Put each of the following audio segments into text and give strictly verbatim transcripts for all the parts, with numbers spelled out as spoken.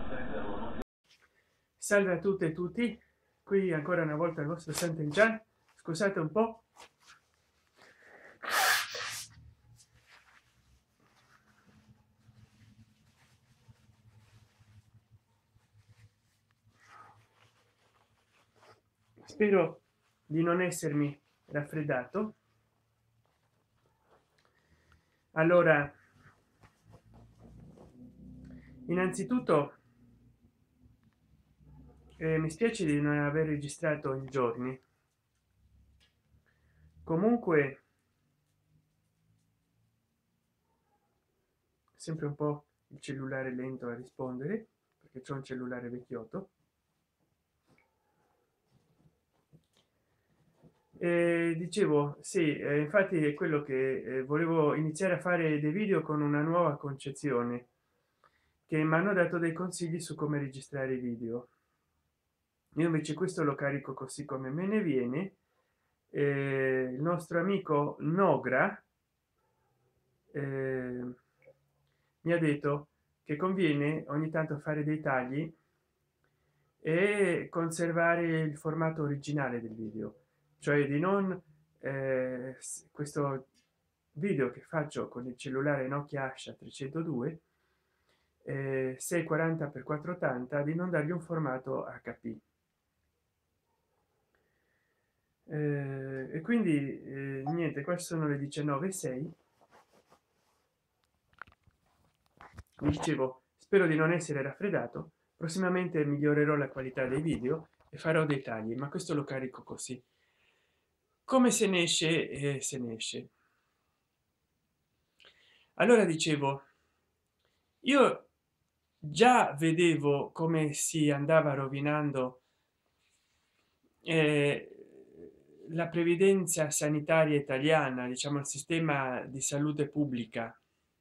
Salve a tutte e tutti, qui ancora una volta il vostro Sant'Enchan. Scusate un po'. Spero di non essermi raffreddato. Allora, innanzitutto eh, mi spiace di non aver registrato in giorni. Comunque sempre un po' il cellulare lento a rispondere, perché c'è un cellulare vecchiotto. E dicevo, sì, eh, infatti è quello che eh, volevo iniziare a fare dei video con una nuova concezione, che mi hanno dato dei consigli su come registrare i video. Io invece questo lo carico così come me ne viene. Eh, il nostro amico Nogra eh, mi ha detto che conviene ogni tanto fare dei tagli e conservare il formato originale del video, cioè di non eh, questo video che faccio con il cellulare Nokia Asha trecentodue eh, sei quaranta per quattrocentottanta, di non dargli un formato H P. Eh, e quindi eh, niente, qua sono le diciannove e sei. Mi dicevo, spero di non essere raffreddato. Prossimamente migliorerò la qualità dei video e farò dei tagli, ma questo lo carico così come se ne esce e se ne esce. Allora dicevo, io già vedevo come si andava rovinando eh, la previdenza sanitaria italiana, diciamo il sistema di salute pubblica,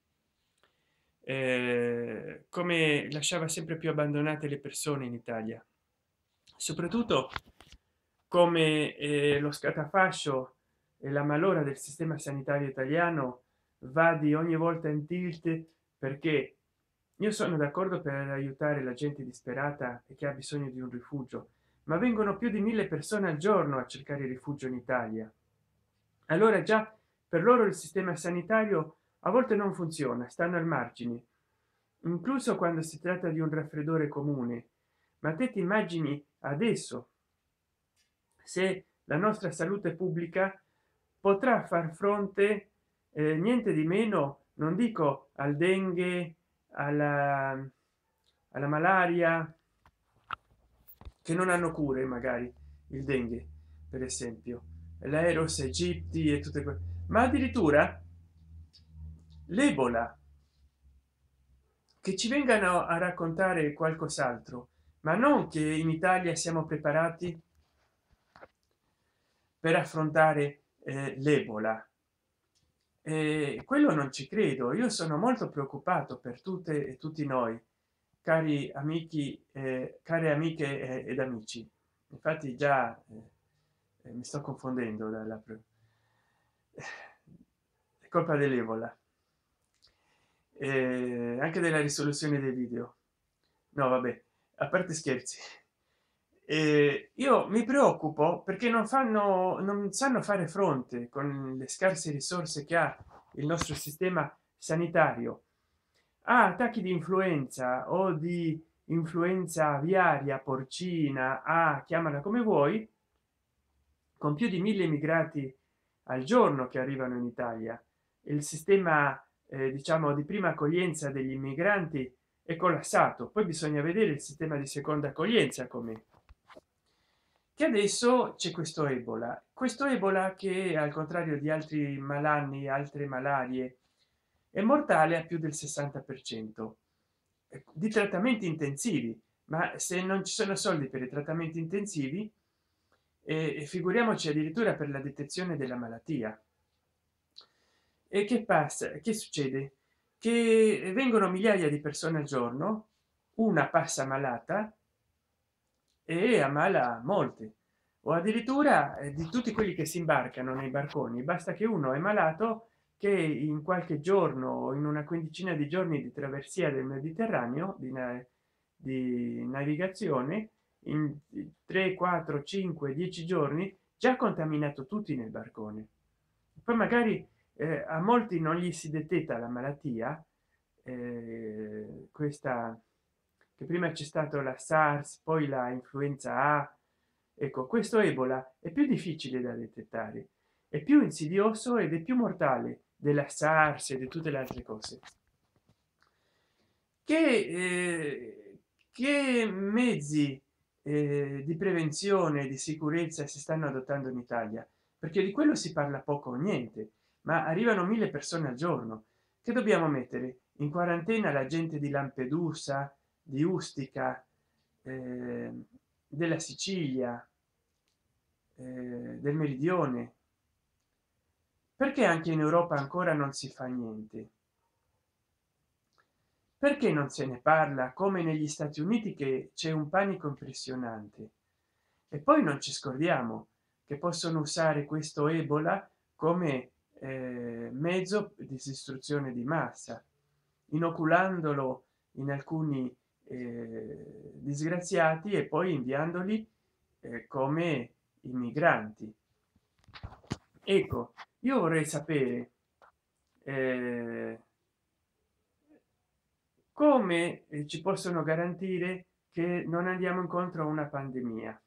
eh, come lasciava sempre più abbandonate le persone in Italia, soprattutto come eh, lo scatafascio e la malora del sistema sanitario italiano va di ogni volta in tilt, perché io sono d'accordo per aiutare la gente disperata e che ha bisogno di un rifugio, ma vengono più di mille persone al giorno a cercare rifugio in Italia. Allora già per loro il sistema sanitario a volte non funziona, stanno al margine, incluso quando si tratta di un raffreddore comune. Ma te ti immagini adesso se la nostra salute pubblica potrà far fronte eh, niente di meno, non dico al dengue, alla, alla malaria, che non hanno cure, magari il dengue per esempio, l'aeros aegypti e tutte quelle, ma addirittura l'ebola, che ci vengano a raccontare qualcos'altro, ma non che in Italia siamo preparati per affrontare eh, l'ebola. E quello non ci credo. Io sono molto preoccupato per tutte e tutti noi, cari amici, eh, care amiche eh, ed amici. Infatti già eh, mi sto confondendo dalla è colpa dell'ebola, eh, anche della risoluzione dei video. No vabbè, a parte scherzi, eh, io mi preoccupo perché non fanno non sanno fare fronte con le scarse risorse che ha il nostro sistema sanitario a attacchi di influenza o di influenza aviaria, porcina, a chiamala come vuoi, con più di mille immigrati al giorno che arrivano in Italia. Il sistema eh, diciamo di prima accoglienza degli immigranti è collassato, poi bisogna vedere il sistema di seconda accoglienza come, che adesso c'è questo ebola questo ebola che al contrario di altri malanni, altre malarie, è mortale a più del sessanta per cento di trattamenti intensivi. Ma se non ci sono soldi per i trattamenti intensivi, e figuriamoci addirittura per la detezione della malattia. E che passa, che succede? Che vengono migliaia di persone al giorno, una passa malata e ammala molte, o addirittura eh, di tutti quelli che si imbarcano nei barconi, basta che uno è malato, che in qualche giorno o in una quindicina di giorni di traversia del Mediterraneo, di, di navigazione, in tre quattro cinque dieci giorni già contaminato tutti nel barcone. Poi magari eh, a molti non gli si detetta la malattia, eh, questa che prima c'è stato la SARS, poi la influenza A. Ecco, questo Ebola è più difficile da detettare, è più insidioso ed è più mortale della SARS e di tutte le altre cose. Che, eh, che mezzi eh, di prevenzione, di sicurezza si stanno adottando in Italia? Perché di quello si parla poco o niente, ma arrivano mille persone al giorno. Che dobbiamo mettere in quarantena la gente di Lampedusa, di Ustica, eh, della Sicilia, eh, del Meridione? Perché anche in Europa ancora non si fa niente? Perché non se ne parla come negli Stati Uniti, che c'è un panico impressionante? E poi non ci scordiamo che possono usare questo Ebola come eh, mezzo di distruzione di massa, inoculandolo in alcuni eh, disgraziati e poi inviandoli eh, come immigranti. Ecco, io vorrei sapere eh, come eh, ci possono garantire che non andiamo incontro a una pandemia.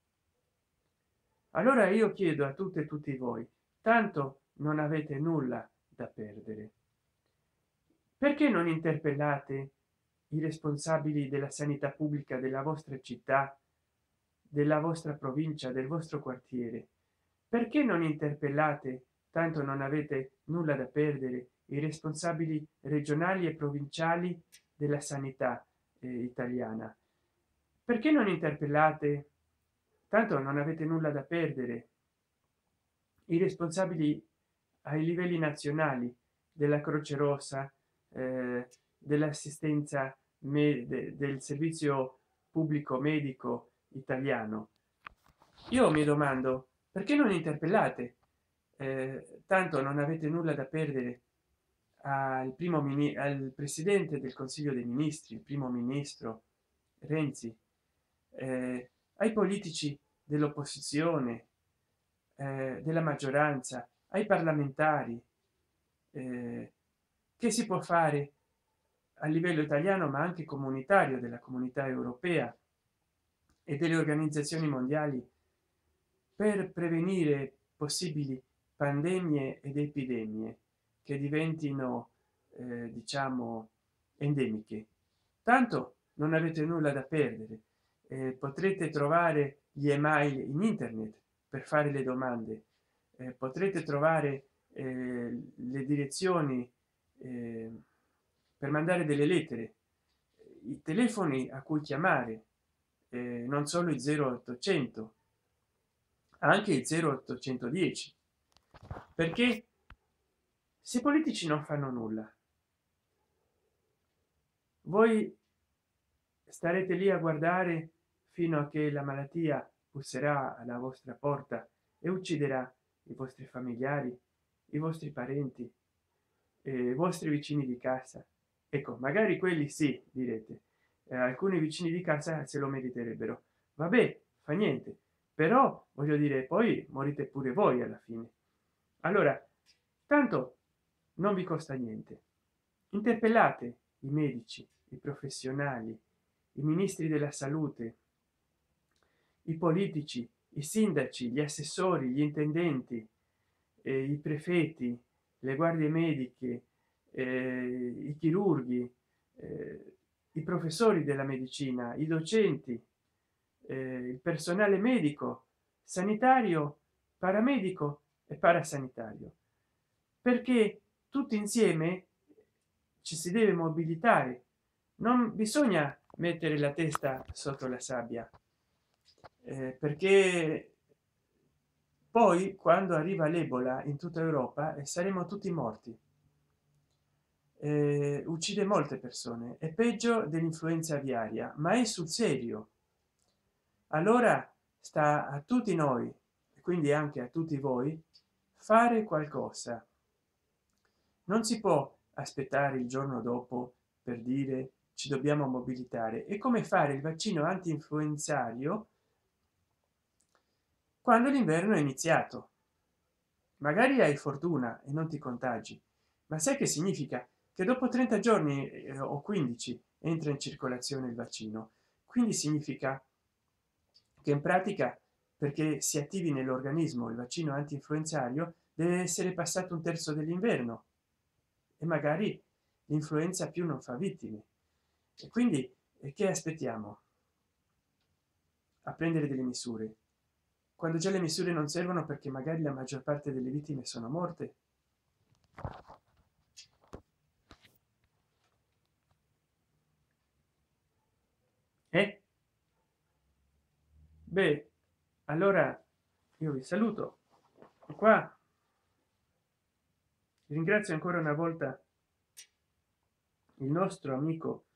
Allora io chiedo a tutte e tutti voi, tanto non avete nulla da perdere, perché non interpellate i responsabili della sanità pubblica della vostra città, della vostra provincia, del vostro quartiere? Perché non interpellate, tanto non avete nulla da perdere, i responsabili regionali e provinciali della sanità eh, italiana? Perché non interpellate, tanto non avete nulla da perdere, i responsabili ai livelli nazionali della Croce Rossa, eh, dell'assistenza de, del servizio pubblico medico italiano? Io mi domando perché non interpellate, eh, tanto non avete nulla da perdere, al primo mini al presidente del Consiglio dei Ministri, il primo ministro Renzi, eh, ai politici dell'opposizione, eh, della maggioranza, ai parlamentari, eh, che si può fare a livello italiano ma anche comunitario, della comunità europea e delle organizzazioni mondiali, per prevenire possibili pandemie ed epidemie che diventino eh, diciamo endemiche? Tanto non avete nulla da perdere, eh, potrete trovare gli email in internet per fare le domande, eh, potrete trovare eh, le direzioni eh, per mandare delle lettere, i telefoni a cui chiamare, eh, non solo il zero ottocento, anche il zero ottocentodieci. Perché se i politici non fanno nulla, voi starete lì a guardare fino a che la malattia busserà alla vostra porta e ucciderà i vostri familiari, i vostri parenti, eh, i vostri vicini di casa. Ecco, magari quelli sì, direte, eh, alcuni vicini di casa se lo meriterebbero. Vabbè, fa niente, però voglio dire, poi morite pure voi alla fine. Allora, tanto non vi costa niente, interpellate i medici, i professionali, i ministri della salute, i politici, i sindaci, gli assessori, gli intendenti, eh, i prefetti, le guardie mediche, eh, i chirurghi, eh, i professori della medicina, i docenti, eh, il personale medico, sanitario, paramedico e parasanitario, perché tutti insieme ci si deve mobilitare. Non bisogna mettere la testa sotto la sabbia, eh, perché poi quando arriva l'Ebola in tutta Europa e saremo tutti morti, eh, uccide molte persone, è peggio dell'influenza aviaria, ma è sul serio. Allora sta a tutti noi e quindi anche a tutti voi fare qualcosa. Non si può aspettare il giorno dopo per dire ci dobbiamo mobilitare e come fare il vaccino anti-influenzario quando l'inverno è iniziato. Magari hai fortuna e non ti contagi, ma sai che significa? Che dopo trenta giorni eh, o quindici entra in circolazione il vaccino, quindi significa che in pratica, perché si attivi nell'organismo il vaccino anti-influenzario, deve essere passato un terzo dell'inverno e magari l'influenza più non fa vittime. E quindi eh, che aspettiamo a prendere delle misure quando già le misure non servono, perché magari la maggior parte delle vittime sono morte? Eh? Beh, allora io vi saluto qua, ringrazio ancora una volta il nostro amico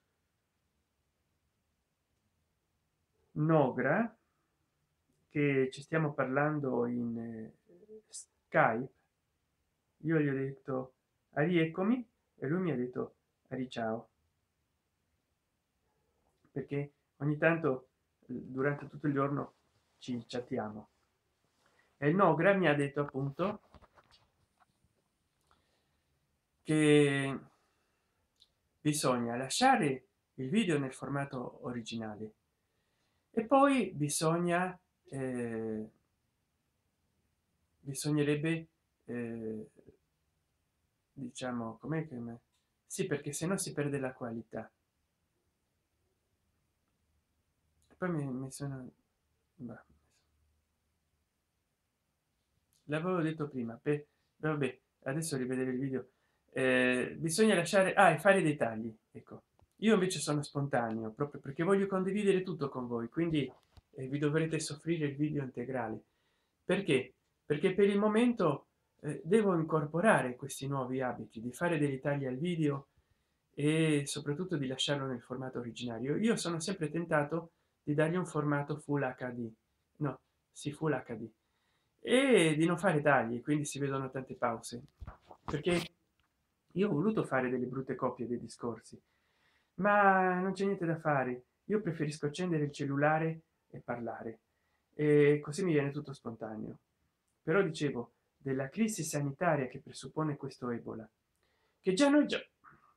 Nogra, che ci stiamo parlando in eh, Skype. Io gli ho detto arieccomi e lui mi ha detto ari ciao, perché ogni tanto eh, durante tutto il giorno ci chattiamo. E il Nogra mi ha detto appunto che bisogna lasciare il video nel formato originale e poi bisogna eh, bisognerebbe eh, diciamo com'è che me sì, perché se no si perde la qualità. E poi mi, mi sono bah, l'avevo detto prima per vabbè, adesso rivedere il video. Eh, bisogna lasciare ah, e fare dei tagli, ecco. Io invece sono spontaneo proprio perché voglio condividere tutto con voi, quindi eh, vi dovrete soffrire il video integrale. Perché? Perché per il momento eh, devo incorporare questi nuovi abiti di fare dei tagli al video e soprattutto di lasciarlo nel formato originario. Io sono sempre tentato di dargli un formato full hd, no, sì, full hd, e di non fare tagli, quindi si vedono tante pause, perché io ho voluto fare delle brutte copie dei discorsi, ma non c'è niente da fare. Io preferisco accendere il cellulare e parlare, e così mi viene tutto spontaneo. Però dicevo della crisi sanitaria che presuppone questo ebola, che già noi già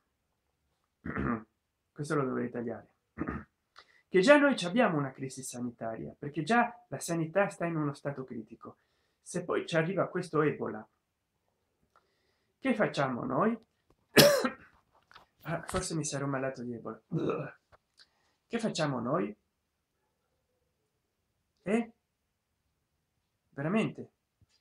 questo lo dovrei tagliare, che già noi ci abbiamo una crisi sanitaria, perché già la sanità sta in uno stato critico. Se poi ci arriva questo ebola, che facciamo noi? Ah, forse mi sarò malato di ebola. Che facciamo noi? E veramente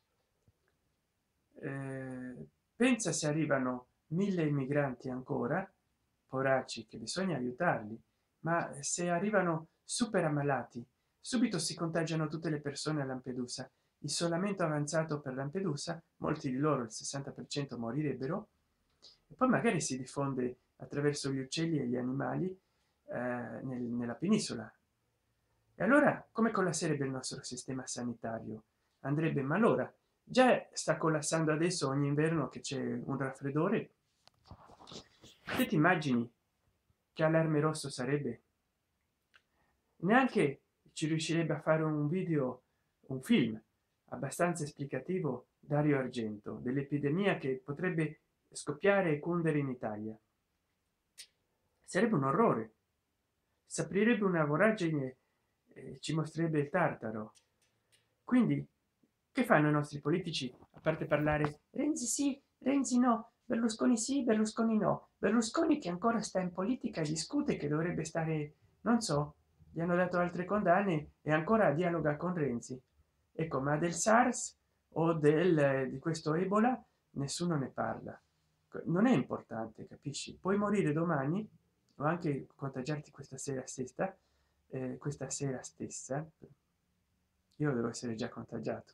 eh, pensa se arrivano mille immigranti ancora, poracci, che bisogna aiutarli, ma se arrivano super ammalati subito si contagiano tutte le persone a Lampedusa. Isolamento avanzato per Lampedusa, molti di loro, il sessanta per cento, morirebbero, e poi magari si diffonde attraverso gli uccelli e gli animali eh, nel, nella penisola. E allora come collasserebbe il nostro sistema sanitario? Andrebbe malora. Già sta collassando adesso ogni inverno che c'è un raffreddore. Te ti immagini che allarme rosso sarebbe? Neanche ci riuscirebbe a fare un video, un film abbastanza esplicativo, Dario Argento, dell'epidemia che potrebbe scoppiare e cundere in Italia. Sarebbe un orrore, s'aprirebbe una voragine e ci mostrerebbe il tartaro. Quindi che fanno i nostri politici a parte parlare Renzi sì, Renzi no, Berlusconi sì, Berlusconi no? Berlusconi che ancora sta in politica e discute, che dovrebbe stare, non so, gli hanno dato altre condanne e ancora dialoga con Renzi. Ecco, ma del SARS o del di questo Ebola nessuno ne parla. Non è importante, capisci? Puoi morire domani o anche contagiarti questa sera stessa, eh, questa sera stessa. Io devo essere già contagiato,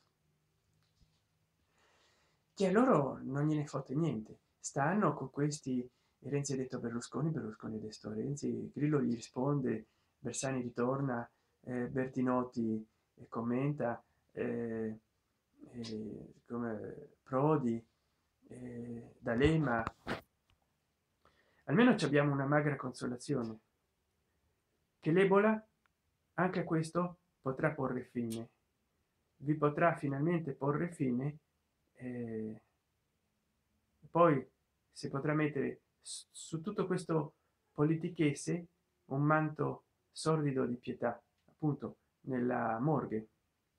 che a loro non gliene fotte niente, stanno con questi. Renzi ha detto Berlusconi, Berlusconi ha detto Renzi, Grillo gli risponde, Bersani ritorna, eh, Bertinotti eh, commenta, eh, eh, come Prodi, eh, D'Alema. almeno ci abbiamo una magra consolazione, che l'Ebola anche a questo potrà porre fine, vi potrà finalmente porre fine, eh, poi si potrà mettere su tutto questo politichese un manto sordido di pietà, appunto nella morgue,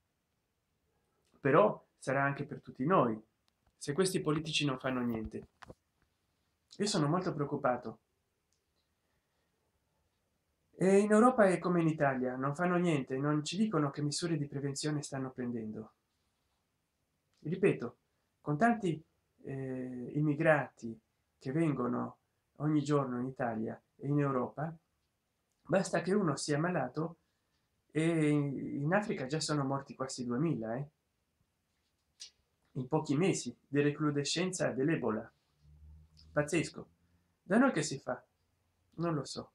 però sarà anche per tutti noi se questi politici non fanno niente. Io sono molto preoccupato, e in Europa è come in Italia, non fanno niente, non ci dicono che misure di prevenzione stanno prendendo. Ripeto, con tanti eh, immigrati che vengono ogni giorno in Italia e in Europa, basta che uno sia malato e in Africa già sono morti quasi duemila eh? In pochi mesi di recrudescenza dell'Ebola. Pazzesco. Da noi che si fa? Non lo so.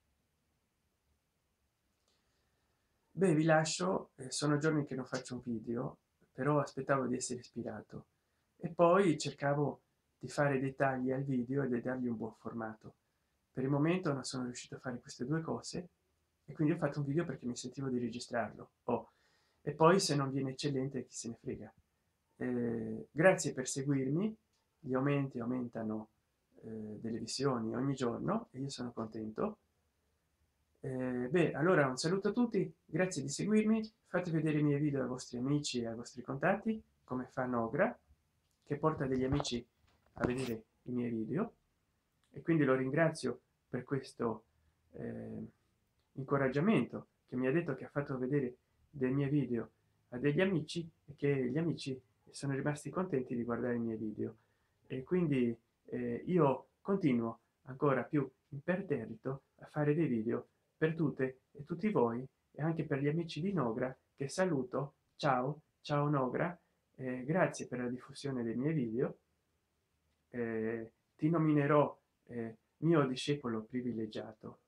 Beh, vi lascio, eh, sono giorni che non faccio un video, però aspettavo di essere ispirato e poi cercavo di fare dei tagli al video e di dargli un buon formato. Per il momento non sono riuscito a fare queste due cose e quindi ho fatto un video perché mi sentivo di registrarlo. Oh, e poi se non viene eccellente chi se ne frega. Eh, grazie per seguirmi, gli aumenti aumentano eh, delle visioni ogni giorno e io sono contento. Eh, beh, allora un saluto a tutti, grazie di seguirmi, fate vedere i miei video ai vostri amici e ai vostri contatti come fa Nogra, che porta degli amici a vedere i miei video, e quindi lo ringrazio per questo eh, incoraggiamento che mi ha detto che ha fatto vedere dei miei video a degli amici e che gli amici sono rimasti contenti di guardare i miei video, e quindi eh, io continuo ancora più imperterrito a fare dei video per tutte e tutti voi, e anche per gli amici di Nogra che saluto. Ciao ciao Nogra, eh, grazie per la diffusione dei miei video, eh, ti nominerò eh, mio discepolo privilegiato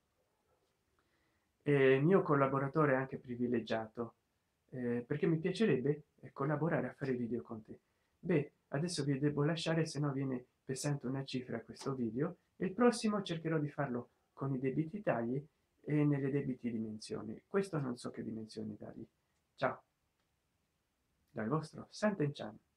e mio collaboratore anche privilegiato, eh, perché mi piacerebbe eh, collaborare a fare video con te. Beh, adesso vi devo lasciare, se no viene pesante una cifra a questo video, e il prossimo cercherò di farlo con i debiti tagli e nelle debiti dimensioni. Questo non so che dimensioni dargli. Ciao dal vostro Sant'Enchan.